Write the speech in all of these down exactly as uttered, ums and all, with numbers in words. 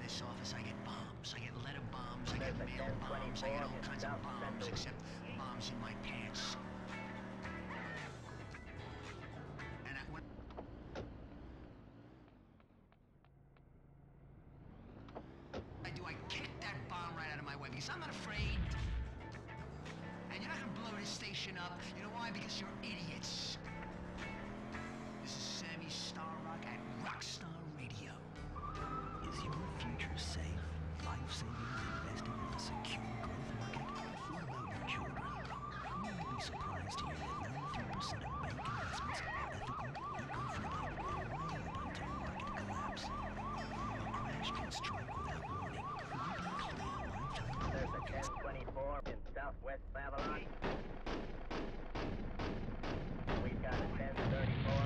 this office, I get bombs. I get letter bombs, I get mail bombs, I get all kinds of bombs, except bombs in my pants. And I, when I do, I kick that bomb right out of my way because I'm not afraid. And you're not gonna blow this station up. You know why? Because you're idiots. This is Sammy Starrock at Rockstar Radio. Is your future safe, life-saving, invested in a secure growth market? What about your children? You will be surprised to hear that ninety-three percent of bank investments are ethical, eco-friendly, and way open to market collapse. A crash can strike without warning, leaving a clear lifetime. There's a ten twenty-four in southwest Babylon. We've got a ten thirty-four.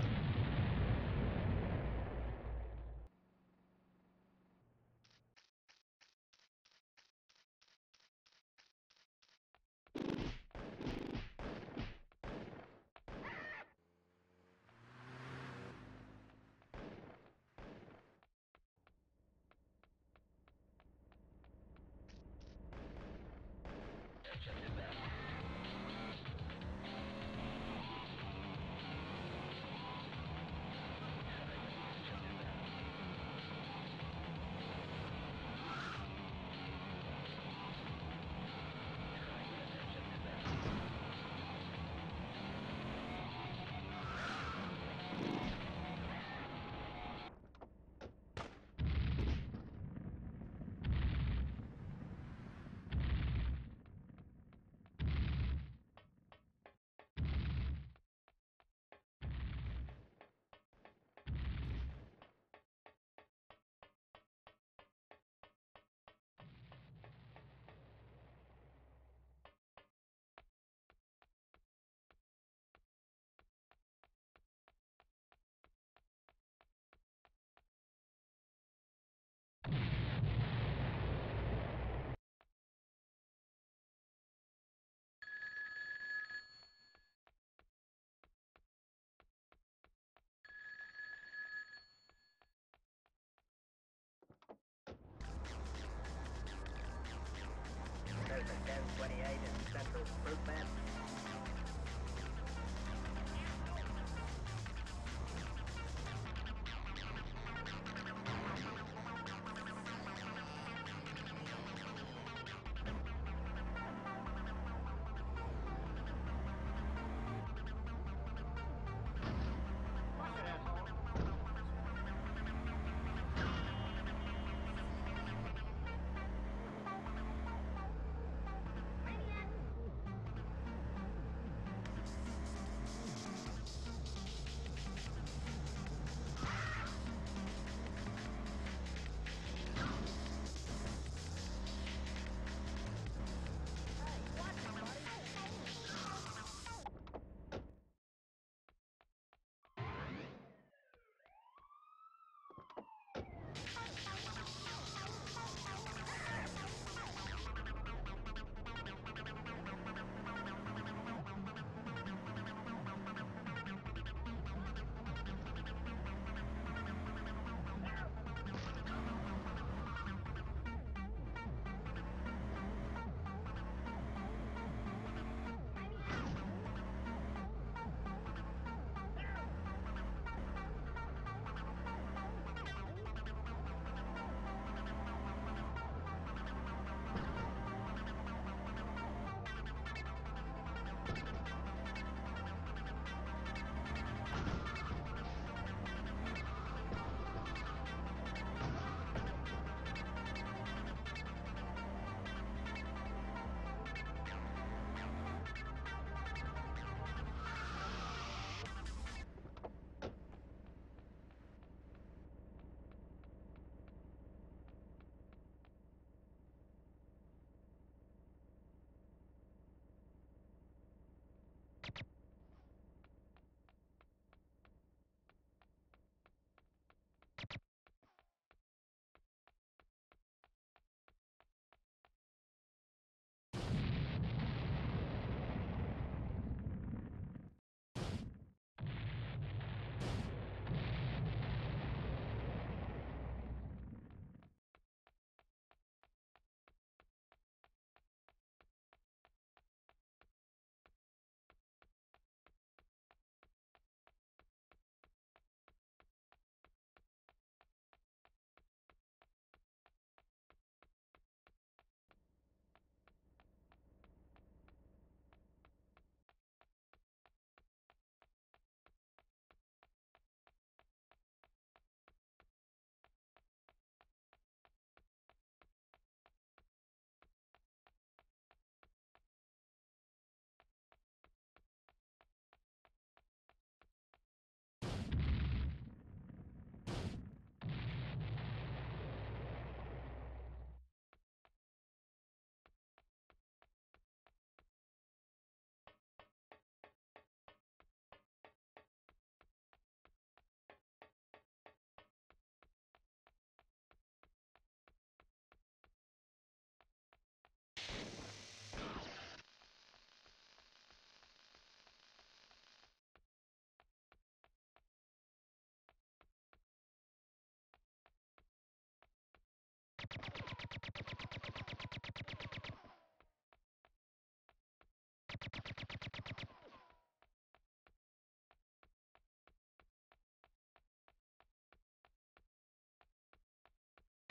There's a ten twenty-eight in central Fruitland.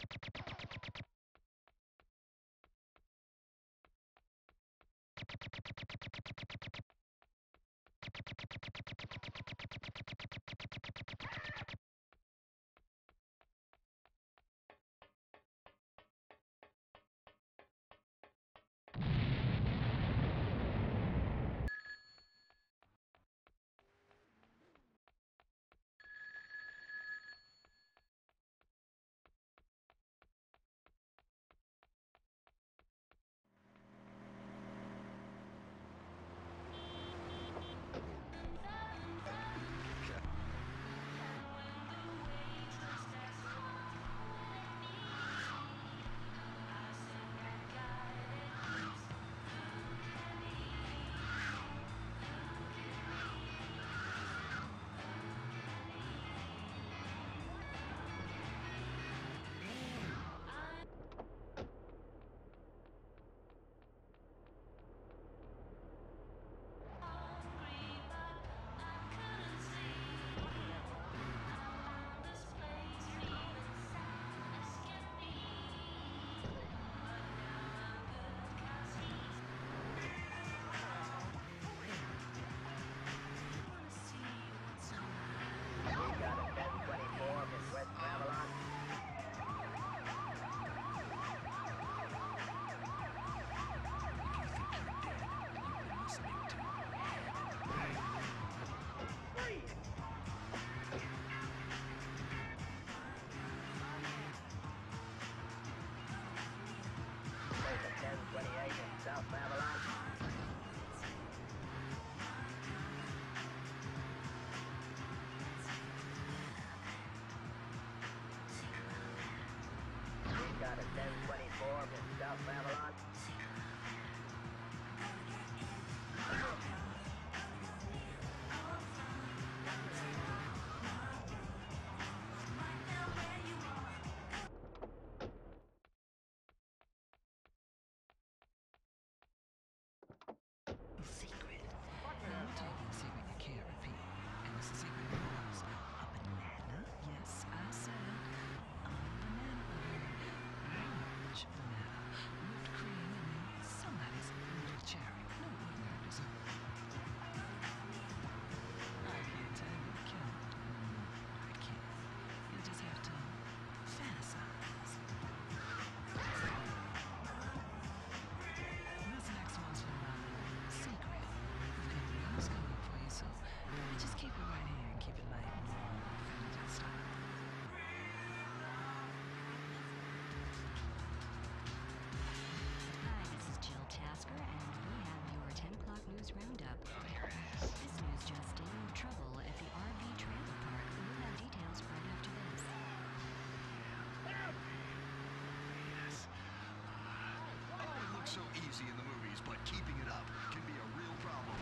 easy in the movies, but keeping it up can be a real problem.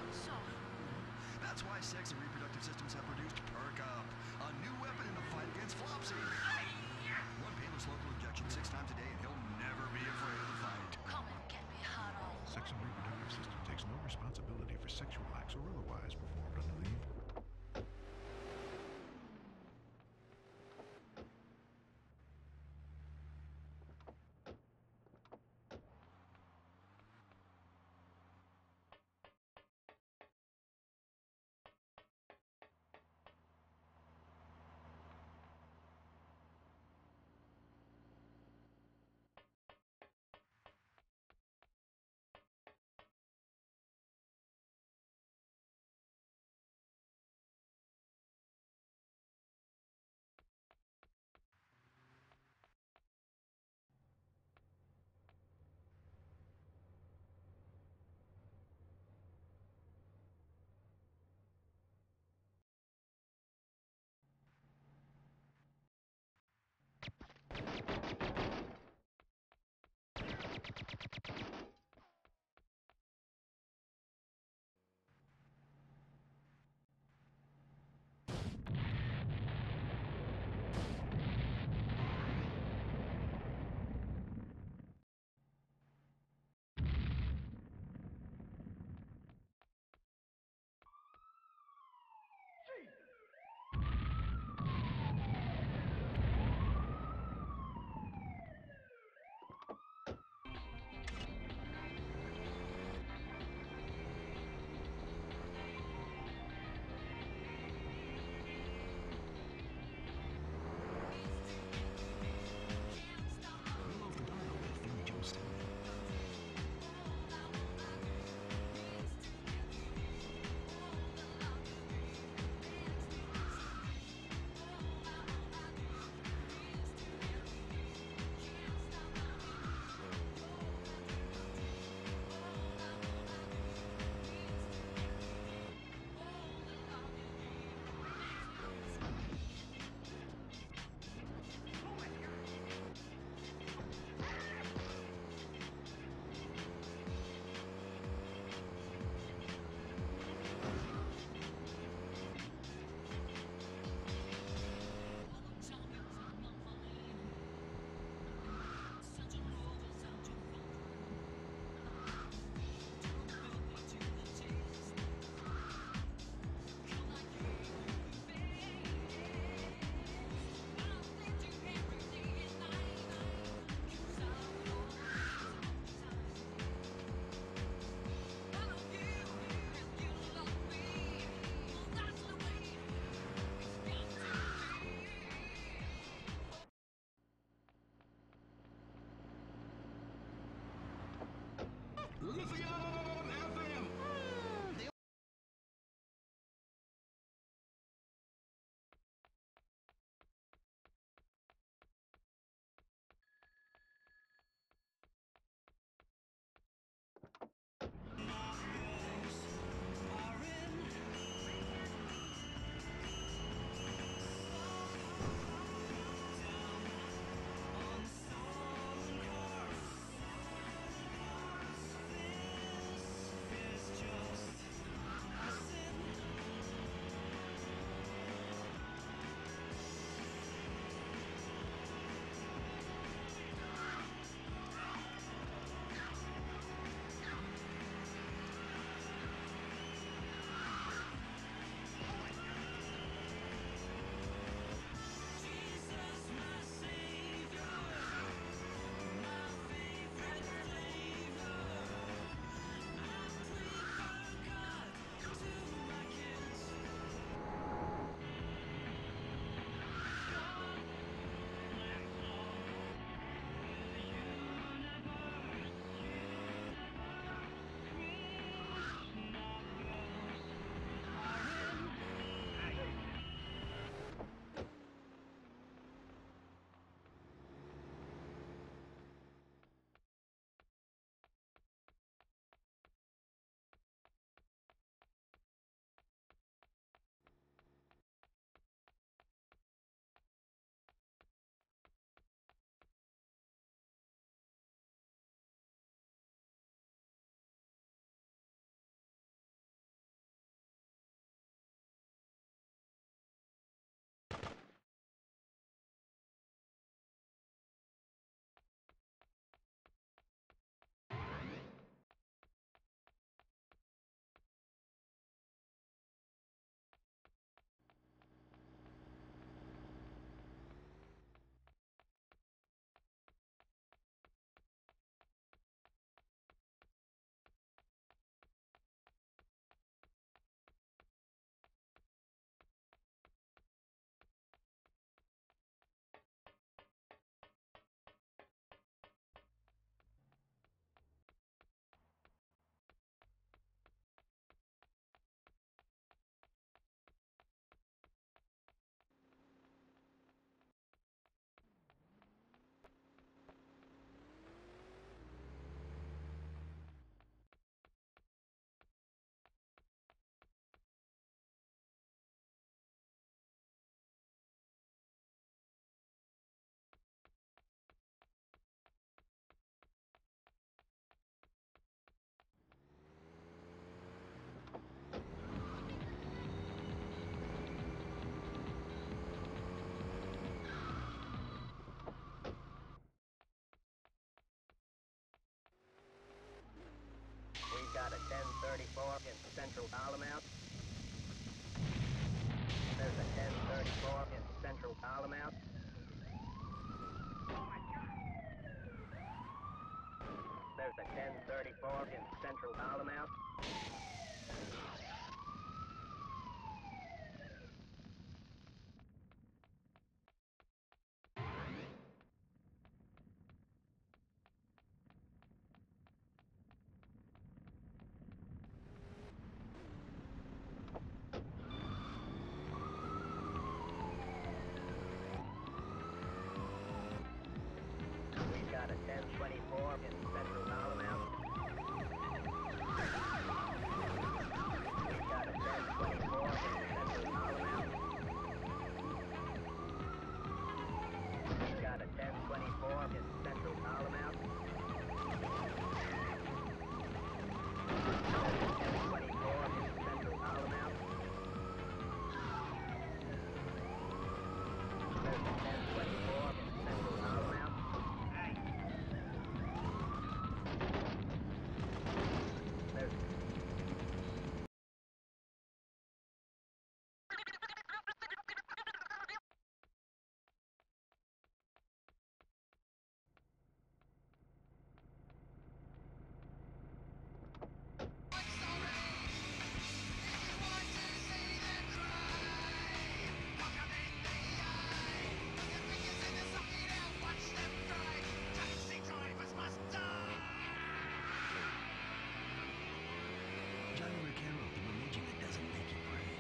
That's why Sex and Reproductive Systems have produced Perk Up, a new weapon in the fight against Flopsy. One painless local injection six times a day and he'll never be afraid of the fight. Come and get me, Harold. Sex and Reproductive System takes no responsibility for sexual acts or otherwise performed under leave. Central Alamo. There's a ten thirty-four in Central Alamo. There's a ten thirty-four in Central Alamo. We've got a ten twenty-four in Central Alamo. We've got a ten twenty-four in Central Alamo. We've got a ten twenty-four in Central Alamo. ten twenty-four in Central Alamo. There's a ten twenty-four in Central Alamo. There's Johnny Ricaro, the religion that doesn't make you pray.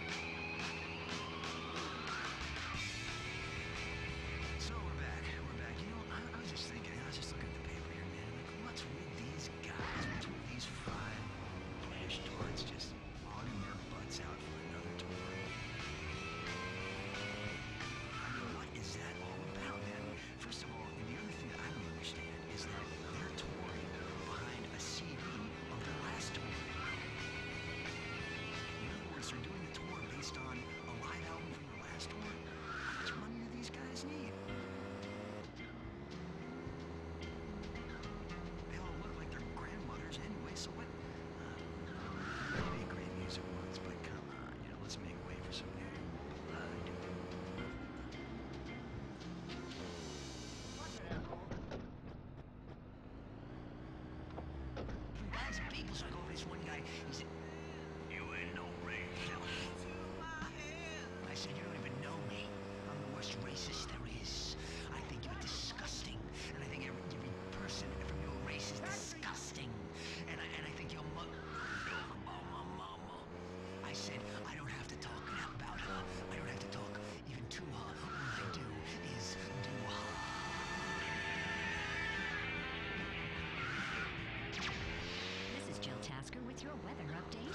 So we're back. We're back. You know, I, I was just thinking, I was just looking at the paper here, man. Like, what's with these guys? What's with these five cash torts just hogging their butts out for another tour? I mean, what is that all about, man? First of all, and the other thing that I don't understand is that they're touring behind a C D of their last tour. In other words, they're doing a tour based on a live album from their last tour. How much money do these guys need? They all look like their grandmothers anyway, so what? Uh, they made great music once, but come on, you know, let's make way for some new blood. Bags of people, so I go over to this one guy. He said, "You ain't no racist." I said, "You don't even know me. I'm the worst racist there is. I think you're disgusting, and I think every, every person from your race is disgusting. And I and I think your mother, about my mama." I said, "I don't have to talk about her. I don't have to talk even to her. All I do is do her." This is Jill Tasker with your weather update.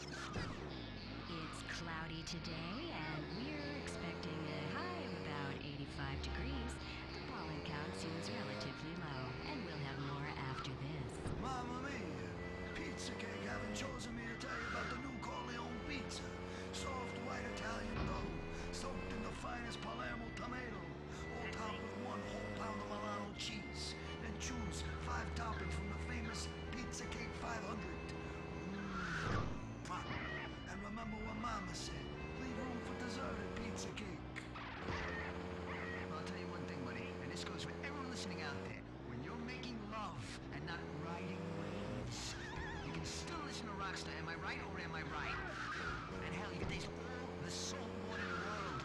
It's cloudy today, and we're expecting a high of about eighty-five degrees. The pollen count seems relatively low, and we'll have more after this. Mamma mia! Pizza Cake haven't chosen me to tell you about the new Corleone pizza. Soft white Italian dough, soaked in the finest Palermo tomato, all topped with one whole pound of Milano cheese. Then choose five toppings from the famous Pizza Cake five hundred. Mm. Mwah. And remember what Mama said, leave room for dessert at Pizza Cake. I'll tell you one thing, buddy, and this goes for everyone listening out there. When you're making love and not riding waves, you can still listen to Rockstar. Am I right or am I right? And hell, you can taste all the salt water in the world.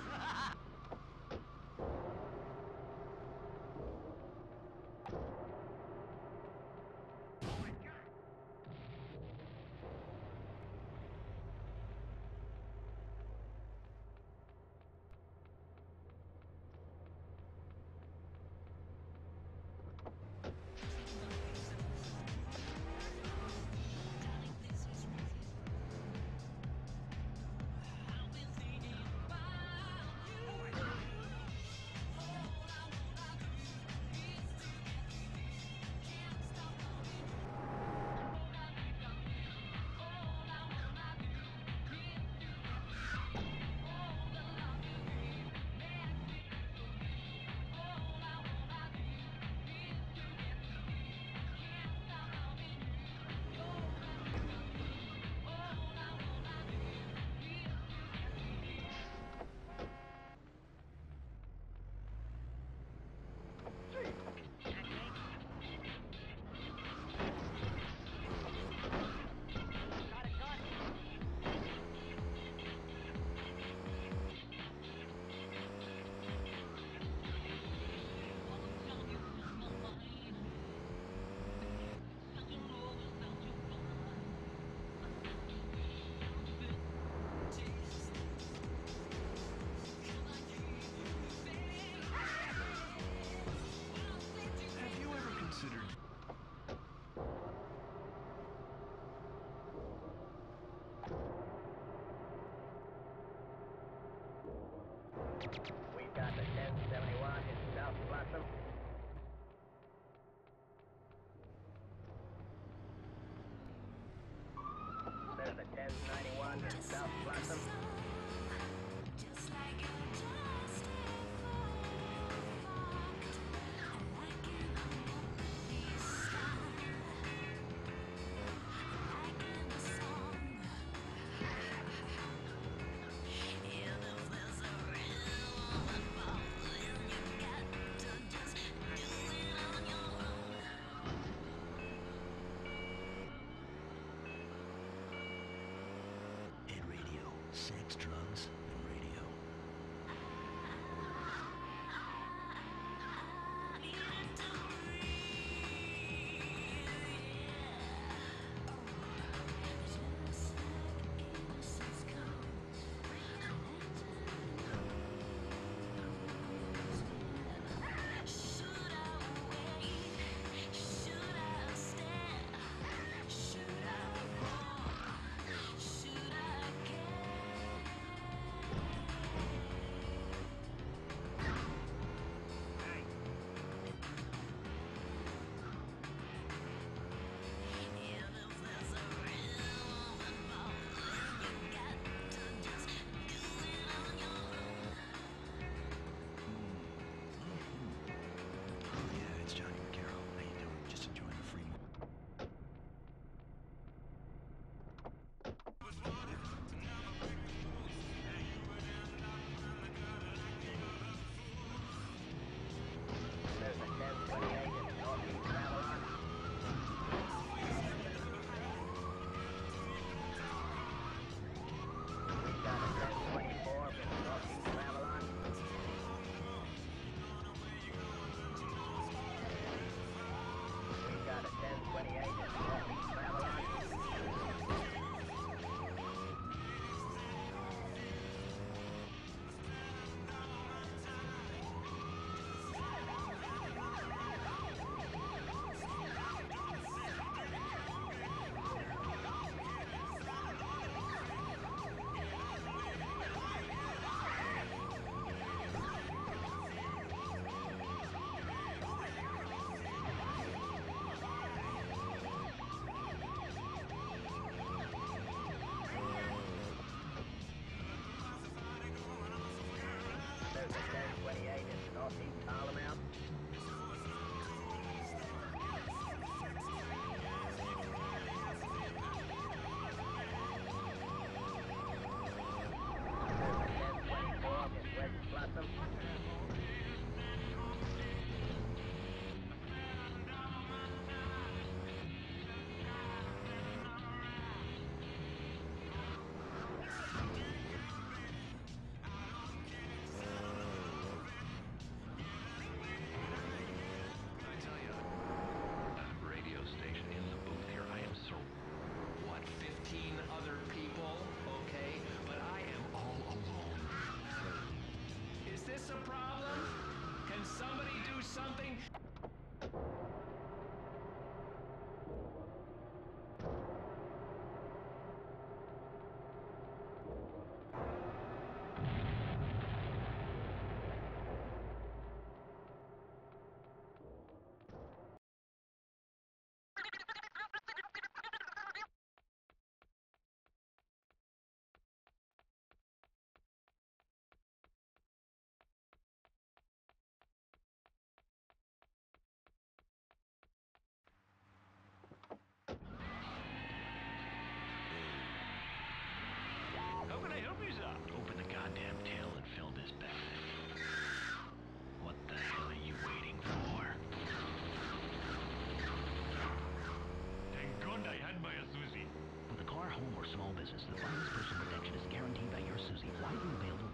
Assist. The finest personal protection is guaranteed by your Susie. Widely available.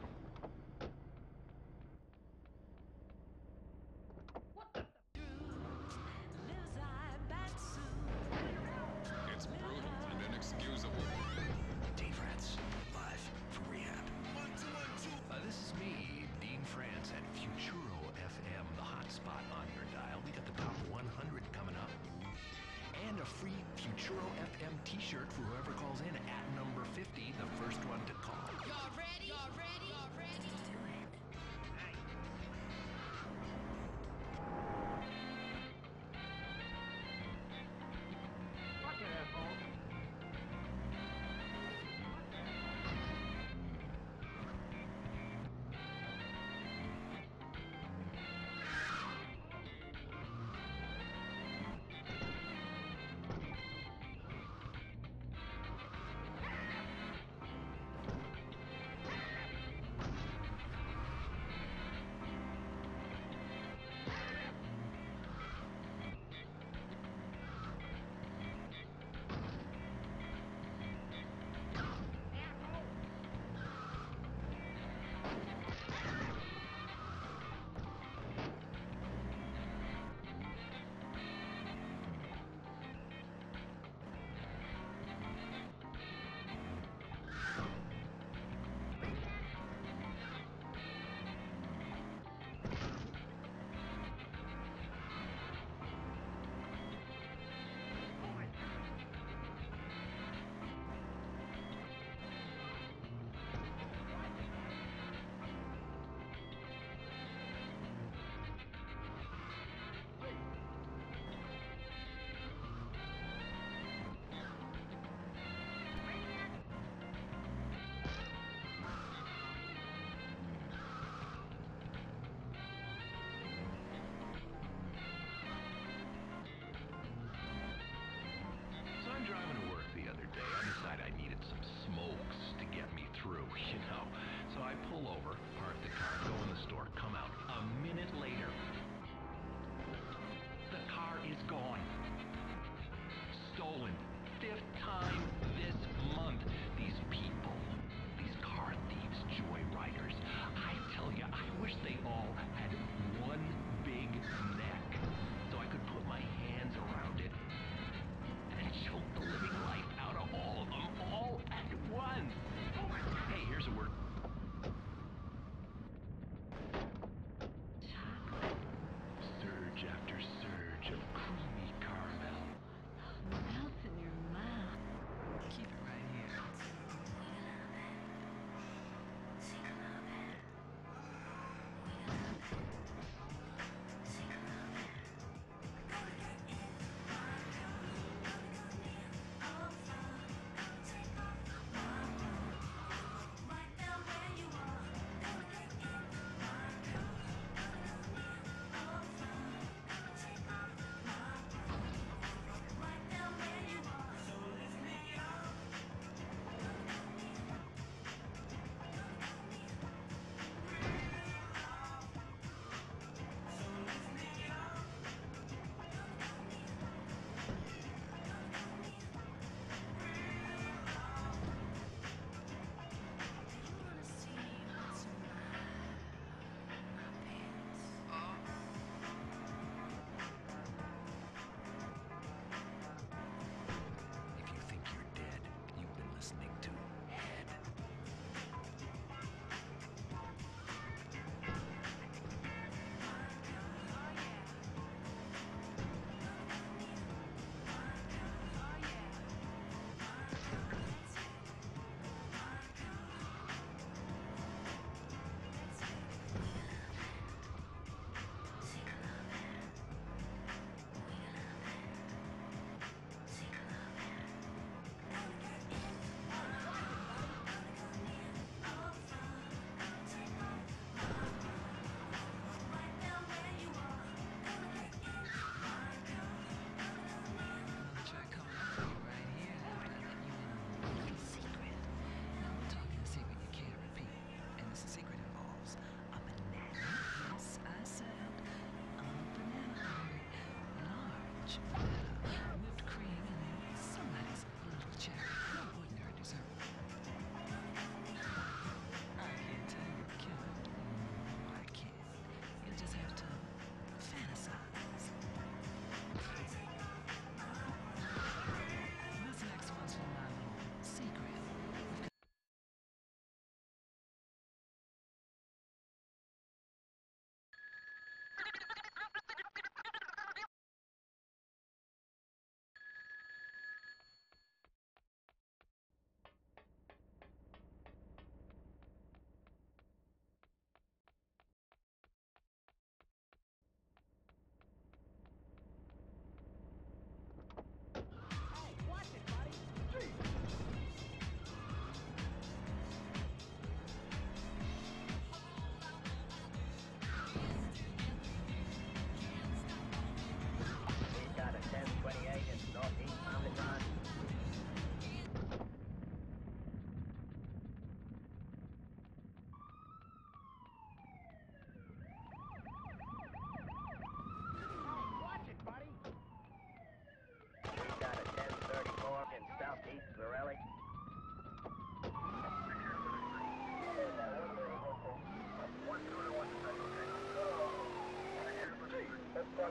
It's brutal and inexcusable. Dean France, live from rehab. Uh, this is me, Dean France at Futuro F M, the hot spot on your dial. We got the top one hundred coming up. And a free Futuro F M t-shirt for whoever calls in at number fifty, the first one to call. Y'all ready? Y'all ready? Y'all ready? Let's do it. Watch it, asshole. So I'm driving to work the other day. I decided I needed some smokes to get me through, you know. So I pull over, park the car, go in the store, come out. A minute later, the car is gone. Stolen. Fifth time this month. These people, these car thieves, joyriders, I tell you, I wish they all had one big neck so I could put my hands around it and choke the living life out of all of them, all at once. Hey, here's a word. Surge after surge of creamy caramel. Melts in your mouth.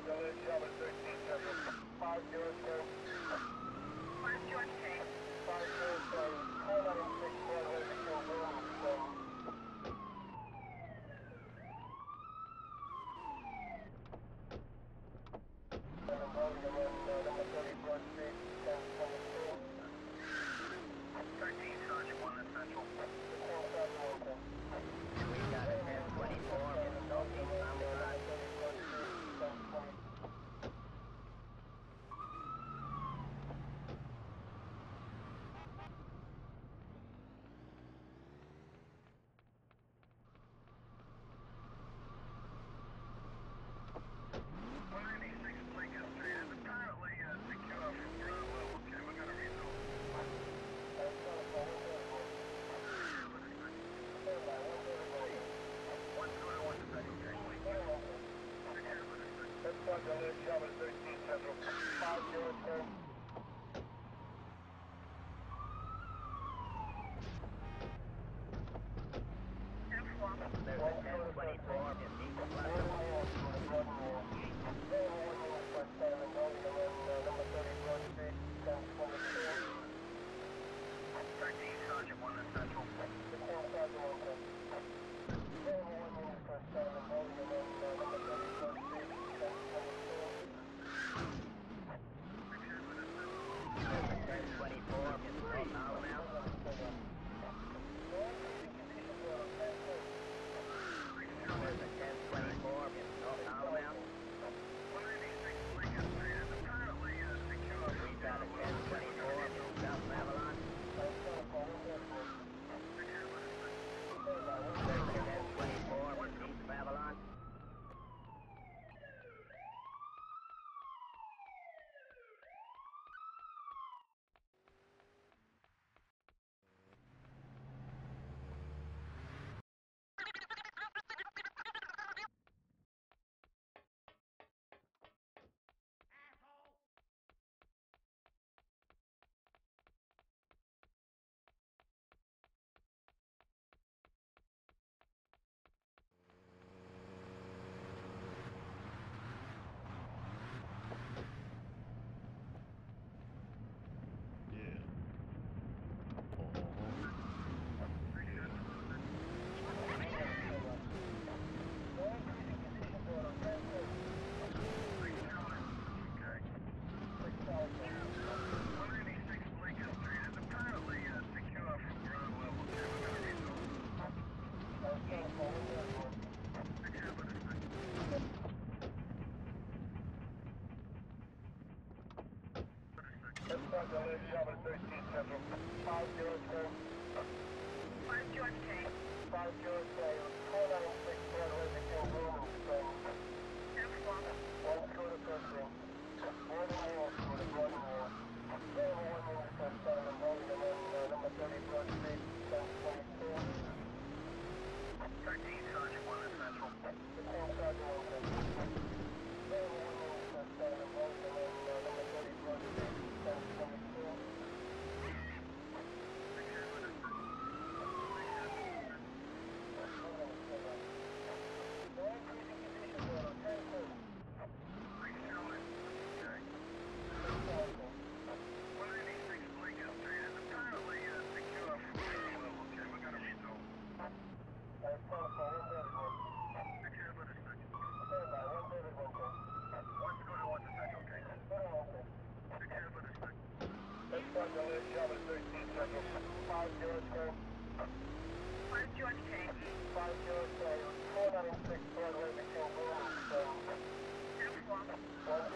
One